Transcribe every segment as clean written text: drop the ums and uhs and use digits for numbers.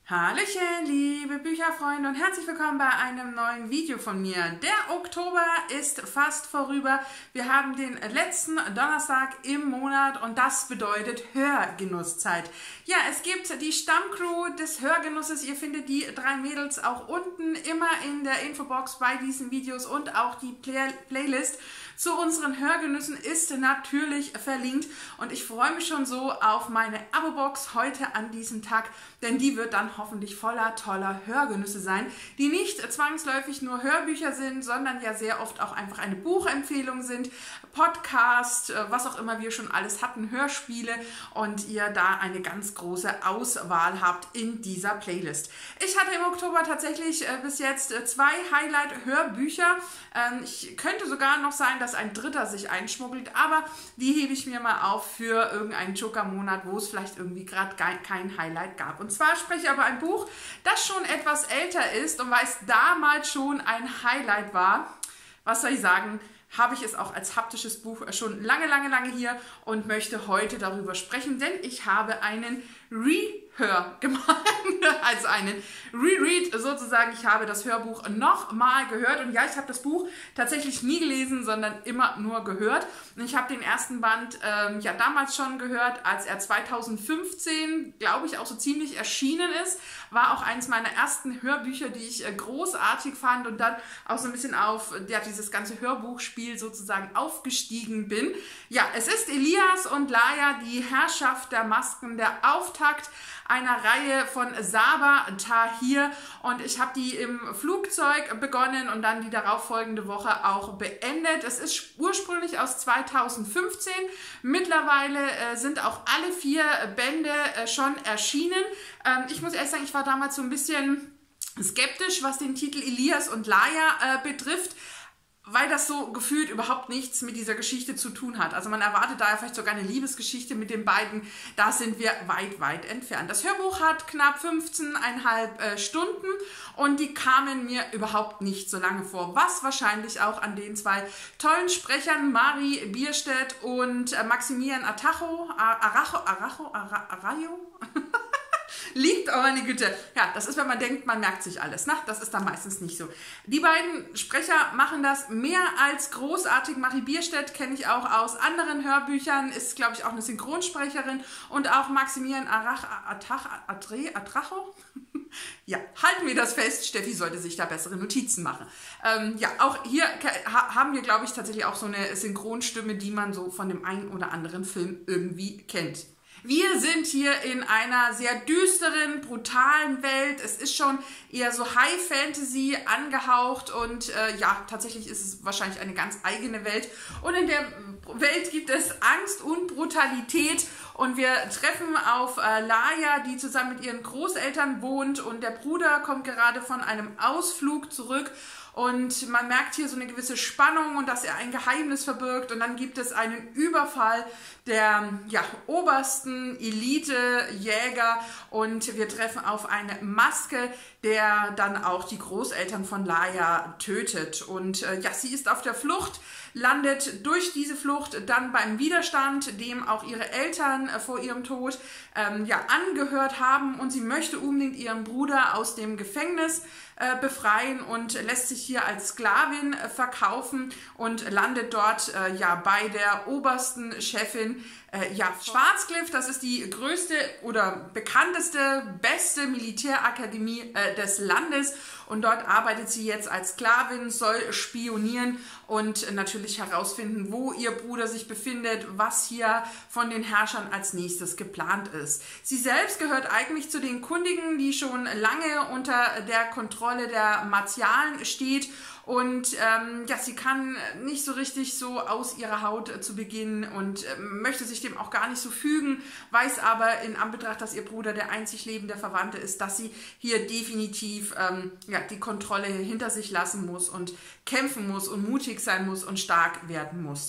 Hallöchen, liebe Bücherfreunde und herzlich willkommen bei einem neuen Video von mir. Der Oktober ist fast vorüber. Wir haben den letzten Donnerstag im Monat und das bedeutet Hörgenusszeit. Ja, es gibt die Stammcrew des Hörgenusses. Ihr findet die drei Mädels auch unten immer in der Infobox bei diesen Videos und auch die Playlist zu unseren Hörgenüssen ist natürlich verlinkt und ich freue mich schon so auf meine Abo-Box heute an diesem Tag, denn die wird dann hoffentlich voller toller Hörgenüsse sein, die nicht zwangsläufig nur Hörbücher sind, sondern ja sehr oft auch einfach eine Buchempfehlung sind, Podcast, was auch immer wir schon alles hatten, Hörspiele und ihr da eine ganz große Auswahl habt in dieser Playlist. Ich hatte im Oktober tatsächlich bis jetzt 2 Highlight-Hörbücher. Ich könnte sogar noch sein, dass ein dritter sich einschmuggelt, aber die hebe ich mir mal auf für irgendeinen Joker-Monat, wo es vielleicht irgendwie gerade kein Highlight gab. Und zwar spreche ich über ein Buch, das schon etwas älter ist und weil es damals schon ein Highlight war, was soll ich sagen, habe ich es auch als haptisches Buch schon lange hier und möchte heute darüber sprechen, denn ich habe einen Rehör gemacht, also einen Reread sozusagen. Ich habe das Hörbuch nochmal gehört und ja, ich habe das Buch tatsächlich nie gelesen, sondern immer nur gehört. Und ich habe den ersten Band ja damals schon gehört, als er 2015, glaube ich, auch so ziemlich erschienen ist. War auch eines meiner ersten Hörbücher, die ich großartig fand und dann auch so ein bisschen auf ja, dieses ganze Hörbuchspiel sozusagen aufgestiegen bin. Ja, es ist Elias und Laia, die Herrschaft der Masken, der Auftakt einer Reihe von Saba Tahir und ich habe die im Flugzeug begonnen und dann die darauffolgende Woche auch beendet. Es ist ursprünglich aus 2015. Mittlerweile sind auch alle 4 Bände schon erschienen. Ich muss ehrlich sagen, ich war damals so ein bisschen skeptisch, was den Titel Elias und Laia betrifft, weil das so gefühlt überhaupt nichts mit dieser Geschichte zu tun hat. Also man erwartet da vielleicht sogar eine Liebesgeschichte mit den beiden. Da sind wir weit entfernt. Das Hörbuch hat knapp 15,5 Stunden und die kamen mir überhaupt nicht so lange vor. Was wahrscheinlich auch an den 2 tollen Sprechern, Mari Bierstedt und Maximilian Arajo, liegt, aber meine Güte. Ja, das ist, wenn man denkt, man merkt sich alles. Na, das ist dann meistens nicht so. Die beiden Sprecher machen das mehr als großartig. Marie Bierstedt kenne ich auch aus anderen Hörbüchern, ist, glaube ich, auch eine Synchronsprecherin. Und auch Maximilian Arajo. Ja, halten wir das fest. Steffi sollte sich da bessere Notizen machen. Ja, auch hier haben wir, glaube ich, tatsächlich auch so eine Synchronstimme, die man so von dem einen oder anderen Film irgendwie kennt. Wir sind hier in einer sehr düsteren, brutalen Welt. Es ist schon eher so High Fantasy angehaucht und ja, tatsächlich ist es wahrscheinlich eine ganz eigene Welt. Und in der Welt gibt es Angst und Brutalität und wir treffen auf Laia, die zusammen mit ihren Großeltern wohnt und der Bruder kommt gerade von einem Ausflug zurück. Und man merkt hier so eine gewisse Spannung und dass er ein Geheimnis verbirgt. Und dann gibt es einen Überfall der ja, obersten Elite-Jäger und wir treffen auf eine Maske, der dann auch die Großeltern von Laia tötet. Und ja, sie ist auf der Flucht, landet durch diese Flucht dann beim Widerstand, dem auch ihre Eltern vor ihrem Tod ja, angehört haben. Und sie möchte unbedingt ihren Bruder aus dem Gefängnis befreien und lässt sich hier als Sklavin verkaufen und landet dort ja bei der obersten Chefin ja, Schwarzcliff. Das ist die größte oder bekannteste, beste Militärakademie des Landes und dort arbeitet sie jetzt als Sklavin, soll spionieren und natürlich herausfinden, wo ihr Bruder sich befindet, was hier von den Herrschern als nächstes geplant ist. Sie selbst gehört eigentlich zu den Kundigen, die schon lange unter der Kontrolle der Martialen steht und ja, sie kann nicht so richtig so aus ihrer Haut zu Beginn und möchte sich dem auch gar nicht so fügen, weiß aber in Anbetracht, dass ihr Bruder der einzig lebende Verwandte ist, dass sie hier definitiv ja, die Kontrolle hinter sich lassen muss und kämpfen muss und mutig sein muss und stark werden muss.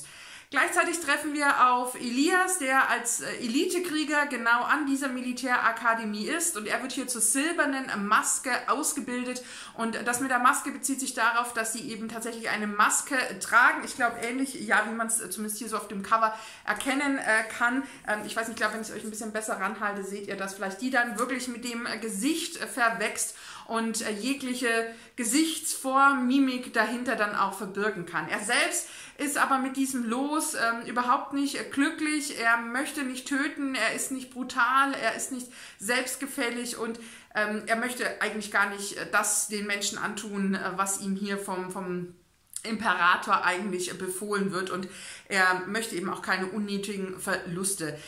Gleichzeitig treffen wir auf Elias, der als Elitekrieger genau an dieser Militärakademie ist, und er wird hier zur silbernen Maske ausgebildet, und das mit der Maske bezieht sich darauf, dass sie eben tatsächlich eine Maske tragen. Ich glaube ähnlich, ja, wie man es zumindest hier so auf dem Cover erkennen kann. Ich weiß nicht, ich glaube, wenn ich es euch ein bisschen besser ranhalte, seht ihr das vielleicht, die dann wirklich mit dem Gesicht verwächst und jegliche Gesichtsform, Mimik dahinter dann auch verbirgen kann. Er selbst ist aber mit diesem Los überhaupt nicht glücklich. Er möchte nicht töten, er ist nicht brutal, er ist nicht selbstgefällig, und er möchte eigentlich gar nicht das den Menschen antun, was ihm hier vom Imperator eigentlich befohlen wird, und er möchte eben auch keine unnötigen Verluste.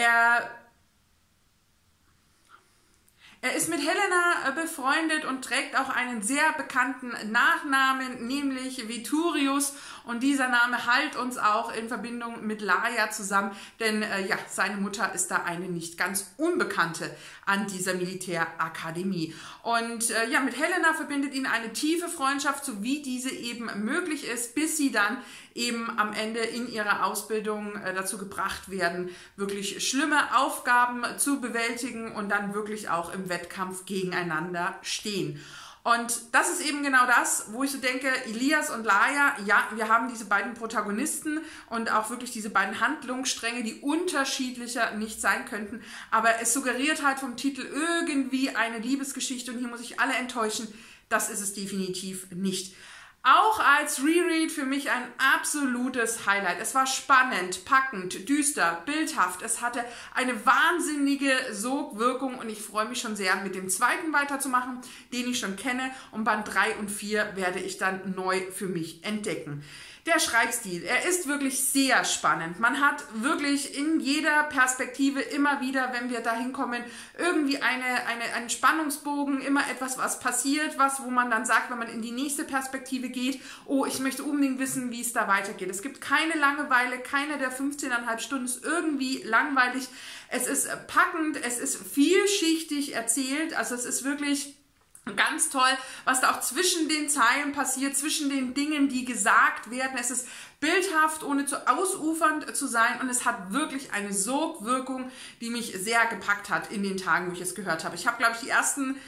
Er ist mit Helena befreundet und trägt auch einen sehr bekannten Nachnamen, nämlich Veturius. Und dieser Name hält uns auch in Verbindung mit Laia zusammen, denn ja, seine Mutter ist da eine nicht ganz Unbekannte an dieser Militärakademie. Und ja, mit Helena verbindet ihn eine tiefe Freundschaft, so wie diese eben möglich ist, bis sie dann eben am Ende in ihrer Ausbildung dazu gebracht werden, wirklich schlimme Aufgaben zu bewältigen und dann wirklich auch im Wettkampf gegeneinander stehen. Und das ist eben genau das, wo ich so denke, Elias und Laia, ja, wir haben diese beiden Protagonisten und auch wirklich diese beiden Handlungsstränge, die unterschiedlicher nicht sein könnten, aber es suggeriert halt vom Titel irgendwie eine Liebesgeschichte, und hier muss ich alle enttäuschen, das ist es definitiv nicht. Auch als Reread für mich ein absolutes Highlight. Es war spannend, packend, düster, bildhaft. Es hatte eine wahnsinnige Sogwirkung, und ich freue mich schon sehr, mit dem zweiten weiterzumachen, den ich schon kenne. Und Band 3 und 4 werde ich dann neu für mich entdecken. Der Schreibstil, er ist wirklich sehr spannend. Man hat wirklich in jeder Perspektive immer wieder, wenn wir da hinkommen, irgendwie einen Spannungsbogen, immer etwas, was passiert, wo man dann sagt, wenn man in die nächste Perspektive geht, oh, ich möchte unbedingt wissen, wie es da weitergeht. Es gibt keine Langeweile, keine der 15,5 Stunden ist irgendwie langweilig. Es ist packend, es ist vielschichtig erzählt, also es ist wirklich ganz toll, was da auch zwischen den Zeilen passiert, zwischen den Dingen, die gesagt werden. Es ist bildhaft, ohne zu ausufernd zu sein, und es hat wirklich eine Sogwirkung, die mich sehr gepackt hat in den Tagen, wo ich es gehört habe. Ich habe, glaube ich, die ersten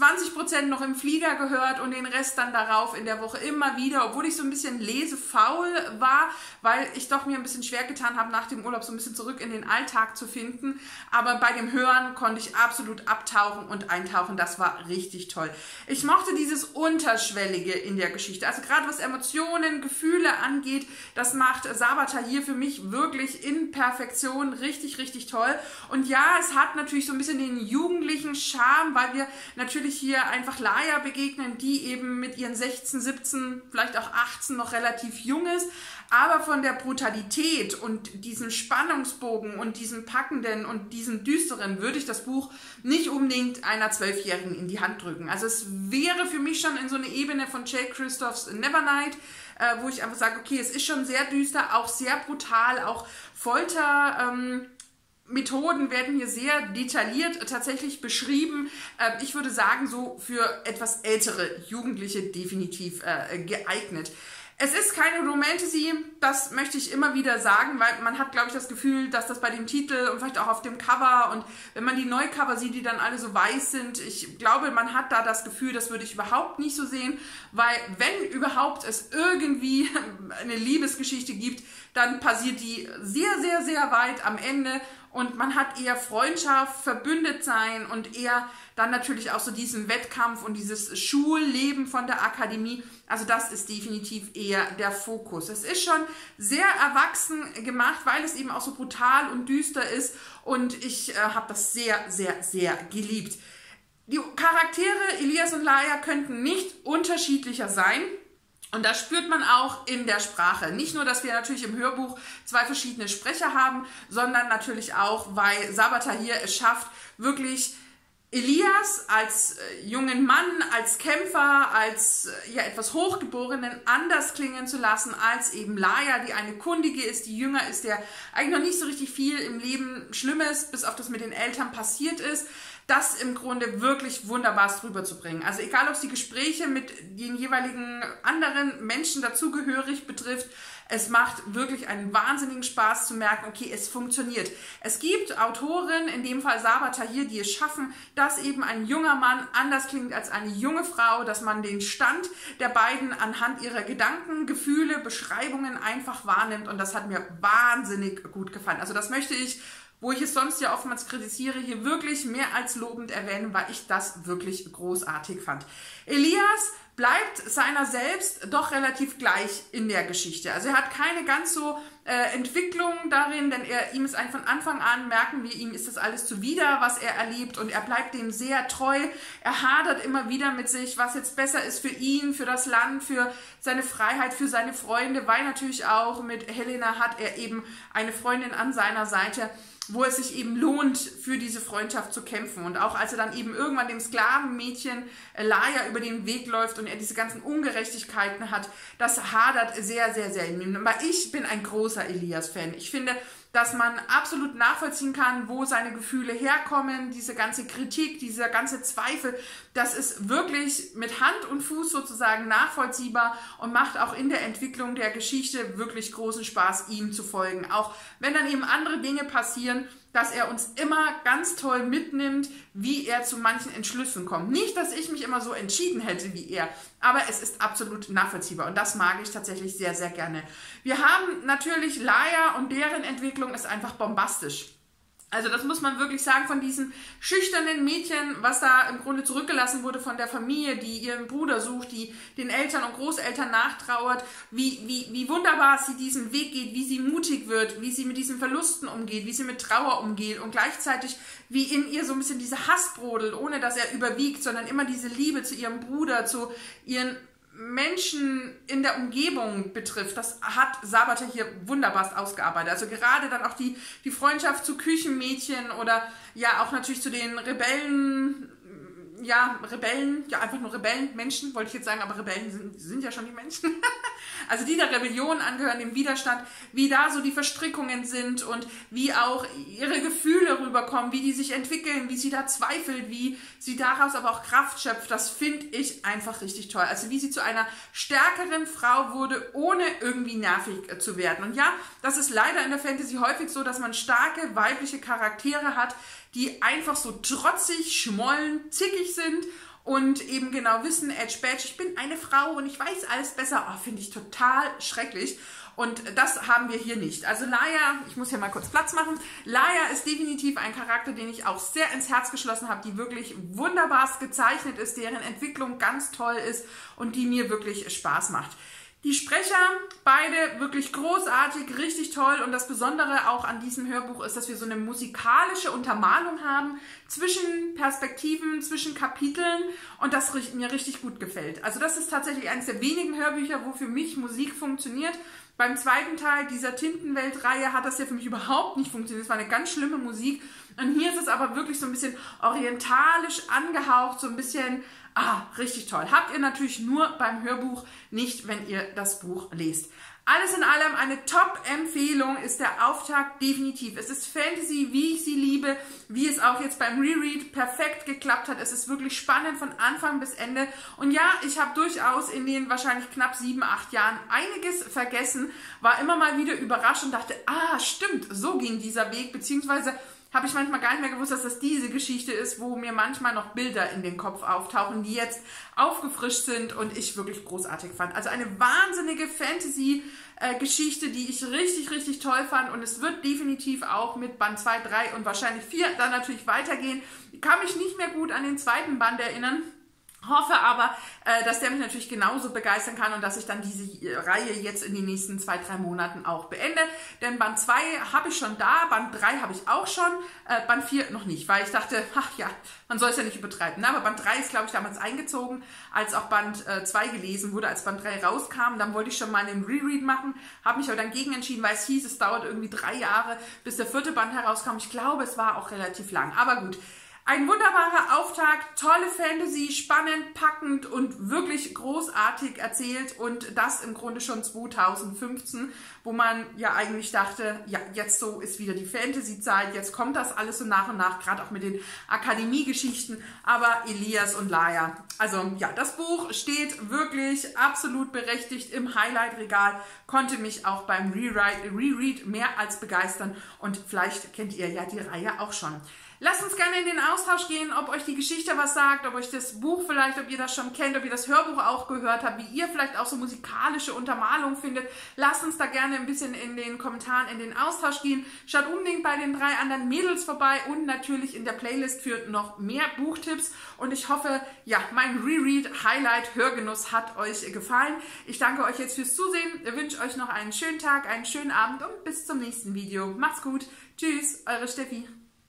20% noch im Flieger gehört und den Rest dann darauf in der Woche immer wieder, obwohl ich so ein bisschen lesefaul war, weil ich doch mir ein bisschen schwer getan habe, nach dem Urlaub so ein bisschen zurück in den Alltag zu finden. Aber bei dem Hören konnte ich absolut abtauchen und eintauchen. Das war richtig toll. Ich mochte dieses Unterschwellige in der Geschichte. Also gerade was Emotionen, Gefühle angeht, das macht Sabata hier für mich wirklich in Perfektion richtig, richtig toll. Und ja, es hat natürlich so ein bisschen den jugendlichen Charme, weil wir natürlich hier einfach Laia begegnen, die eben mit ihren 16, 17, vielleicht auch 18 noch relativ jung ist, aber von der Brutalität und diesem Spannungsbogen und diesem packenden und diesem düsteren würde ich das Buch nicht unbedingt einer 12-Jährigen in die Hand drücken. Also es wäre für mich schon in so eine Ebene von Jake Kristoffs Nevernight, wo ich einfach sage, okay, es ist schon sehr düster, auch sehr brutal, auch Folter, Methoden werden hier sehr detailliert tatsächlich beschrieben. Ich würde sagen, so für etwas ältere Jugendliche definitiv geeignet. Es ist keine Romantasy, das möchte ich immer wieder sagen, weil man hat, glaube ich, das Gefühl, dass das bei dem Titel und vielleicht auch auf dem Cover, und wenn man die Neucover sieht, die dann alle so weiß sind, ich glaube, man hat da das Gefühl, das würde ich überhaupt nicht so sehen, weil wenn überhaupt es irgendwie eine Liebesgeschichte gibt, dann passiert die sehr, sehr, sehr weit am Ende. Und man hat eher Freundschaft, Verbündetsein und eher dann natürlich auch so diesen Wettkampf und dieses Schulleben von der Akademie. Also das ist definitiv eher der Fokus. Es ist schon sehr erwachsen gemacht, weil es eben auch so brutal und düster ist. Und ich habe das sehr, sehr, sehr geliebt. Die Charaktere Elias und Laia könnten nicht unterschiedlicher sein. Und das spürt man auch in der Sprache. Nicht nur, dass wir natürlich im Hörbuch 2 verschiedene Sprecher haben, sondern natürlich auch, weil Sabata hier es schafft, wirklich Elias als jungen Mann, als Kämpfer, als ja etwas Hochgeborenen anders klingen zu lassen als eben Laia, die eine Kundige ist, die jünger ist, der eigentlich noch nicht so richtig viel im Leben Schlimmes, bis auf das mit den Eltern passiert ist, das im Grunde wirklich wunderbar rüberzubringen. Also egal, ob es die Gespräche mit den jeweiligen anderen Menschen dazugehörig betrifft, es macht wirklich einen wahnsinnigen Spaß zu merken, okay, es funktioniert. Es gibt Autorinnen, in dem Fall Sabaa Tahir, die es schaffen, dass eben ein junger Mann anders klingt als eine junge Frau, dass man den Stand der beiden anhand ihrer Gedanken, Gefühle, Beschreibungen einfach wahrnimmt, und das hat mir wahnsinnig gut gefallen. Also das möchte ich, wo ich es sonst ja oftmals kritisiere, hier wirklich mehr als lobend erwähnen, weil ich das wirklich großartig fand. Elias bleibt seiner selbst doch relativ gleich in der Geschichte. Also er hat keine ganz so Entwicklung darin, denn ihm ist von Anfang an, merken wir, ihm ist das alles zuwider, was er erlebt, und er bleibt dem sehr treu. Er hadert immer wieder mit sich, was jetzt besser ist für ihn, für das Land, für seine Freiheit, für seine Freunde, weil natürlich auch mit Helena hat er eben eine Freundin an seiner Seite, wo es sich eben lohnt, für diese Freundschaft zu kämpfen. Und auch als er dann eben irgendwann dem Sklavenmädchen Laia über den Weg läuft und er diese ganzen Ungerechtigkeiten hat, das hadert sehr, sehr, sehr in ihm. Aber ich bin ein großer Elias-Fan. Ich finde, dass man absolut nachvollziehen kann, wo seine Gefühle herkommen, diese ganze Kritik, dieser ganze Zweifel, das ist wirklich mit Hand und Fuß sozusagen nachvollziehbar und macht auch in der Entwicklung der Geschichte wirklich großen Spaß, ihm zu folgen. Auch wenn dann eben andere Dinge passieren, dass er uns immer ganz toll mitnimmt, wie er zu manchen Entschlüssen kommt. Nicht, dass ich mich immer so entschieden hätte wie er, aber es ist absolut nachvollziehbar und das mag ich tatsächlich sehr, sehr gerne. Wir haben natürlich Laia und deren Entwicklung ist einfach bombastisch. Also das muss man wirklich sagen, von diesem schüchternen Mädchen, was da im Grunde zurückgelassen wurde von der Familie, die ihren Bruder sucht, die den Eltern und Großeltern nachtrauert, wie wunderbar sie diesen Weg geht, wie sie mutig wird, wie sie mit diesen Verlusten umgeht, wie sie mit Trauer umgeht und gleichzeitig wie in ihr so ein bisschen dieser Hass brodelt, ohne dass er überwiegt, sondern immer diese Liebe zu ihrem Bruder, zu ihren Menschen in der Umgebung betrifft, das hat Sabaa Tahir wunderbar ausgearbeitet. Also gerade dann auch die Freundschaft zu Küchenmädchen oder ja auch natürlich zu den Rebellen, einfach nur Rebellen, Menschen, wollte ich jetzt sagen, aber Rebellen sind ja schon die Menschen. Also die der Rebellion angehören, dem Widerstand, wie da so die Verstrickungen sind und wie auch ihre Gefühle rüberkommen, wie die sich entwickeln, wie sie da zweifelt, wie sie daraus aber auch Kraft schöpft, das finde ich einfach richtig toll. Also wie sie zu einer stärkeren Frau wurde, ohne irgendwie nervig zu werden. Und ja, das ist leider in der Fantasy häufig so, dass man starke weibliche Charaktere hat, die einfach so trotzig, schmollen, zickig sind und eben genau wissen, Edge Badge, ich bin eine Frau und ich weiß alles besser. Oh, finde ich total schrecklich. Und das haben wir hier nicht. Also Laia, ich muss hier mal kurz Platz machen. Laia ist definitiv ein Charakter, den ich auch sehr ins Herz geschlossen habe, die wirklich wunderbar gezeichnet ist, deren Entwicklung ganz toll ist und die mir wirklich Spaß macht. Die Sprecher, beide wirklich großartig, richtig toll, und das Besondere auch an diesem Hörbuch ist, dass wir so eine musikalische Untermalung haben zwischen Perspektiven, zwischen Kapiteln, und das mir richtig gut gefällt. Also das ist tatsächlich eines der wenigen Hörbücher, wo für mich Musik funktioniert. Beim zweiten Teil dieser Tintenwelt-Reihe hat das ja für mich überhaupt nicht funktioniert. Es war eine ganz schlimme Musik. Und hier ist es aber wirklich so ein bisschen orientalisch angehaucht, so ein bisschen, richtig toll. Habt ihr natürlich nur beim Hörbuch, nicht wenn ihr das Buch lest. Alles in allem eine Top-Empfehlung ist der Auftakt definitiv. Es ist Fantasy, wie ich sie liebe, wie es auch jetzt beim Reread perfekt geklappt hat. Es ist wirklich spannend von Anfang bis Ende. Und ja, ich habe durchaus in den wahrscheinlich knapp 7, 8 Jahren einiges vergessen, war immer mal wieder überrascht und dachte, stimmt, so ging dieser Weg, beziehungsweise habe ich manchmal gar nicht mehr gewusst, dass das diese Geschichte ist, wo mir manchmal noch Bilder in den Kopf auftauchen, die jetzt aufgefrischt sind und ich wirklich großartig fand. Also eine wahnsinnige Fantasy-Geschichte, die ich richtig, richtig toll fand, und es wird definitiv auch mit Band 2, 3 und wahrscheinlich 4 dann natürlich weitergehen. Ich kann mich nicht mehr gut an den zweiten Band erinnern. Hoffe aber, dass der mich natürlich genauso begeistern kann und dass ich dann diese Reihe jetzt in den nächsten 2, 3 Monaten auch beende. Denn Band 2 habe ich schon da, Band 3 habe ich auch schon, Band 4 noch nicht, weil ich dachte, man soll es ja nicht übertreiben. Aber Band 3 ist, glaube ich, damals eingezogen, als auch Band 2 gelesen wurde, als Band 3 rauskam. Dann wollte ich schon mal einen Reread machen, habe mich aber dann gegen entschieden, weil es hieß, es dauert irgendwie 3 Jahre, bis der 4. Band herauskam. Ich glaube, es war auch relativ lang, aber gut. Ein wunderbarer Auftakt, tolle Fantasy, spannend, packend und wirklich großartig erzählt und das im Grunde schon 2015, wo man ja eigentlich dachte, ja, jetzt so ist wieder die Fantasy-Zeit, jetzt kommt das alles so nach und nach, gerade auch mit den Akademiegeschichten, aber Elias und Laia. Also ja, das Buch steht wirklich absolut berechtigt im Highlight-Regal, konnte mich auch beim Reread mehr als begeistern und vielleicht kennt ihr ja die Reihe auch schon. Lasst uns gerne in den Austausch gehen, ob euch die Geschichte was sagt, ob euch das Buch vielleicht, ob ihr das schon kennt, ob ihr das Hörbuch auch gehört habt, wie ihr vielleicht auch so musikalische Untermalung findet. Lasst uns da gerne ein bisschen in den Kommentaren in den Austausch gehen. Schaut unbedingt bei den 3 anderen Mädels vorbei und natürlich in der Playlist für noch mehr Buchtipps. Und ich hoffe, ja, mein Reread-Highlight-Hörgenuss hat euch gefallen. Ich danke euch jetzt fürs Zusehen, wünsche euch noch einen schönen Tag, einen schönen Abend und bis zum nächsten Video. Macht's gut. Tschüss, eure Steffi.